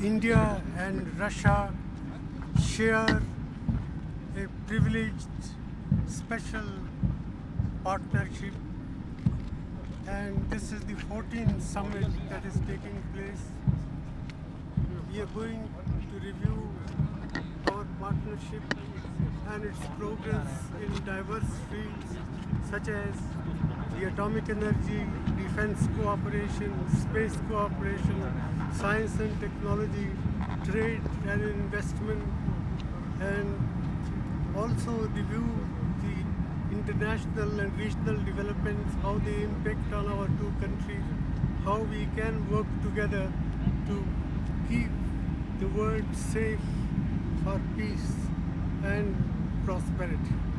India and Russia share a privileged special partnership, and this is the 14th summit that is taking place. We are going to review our partnership and its progress in diverse fields such as the atomic energy, defense cooperation, space cooperation, science and technology, trade and investment, and also review the international and regional developments, how they impact on our two countries, how we can work together to keep the world safe for peace and prosperity.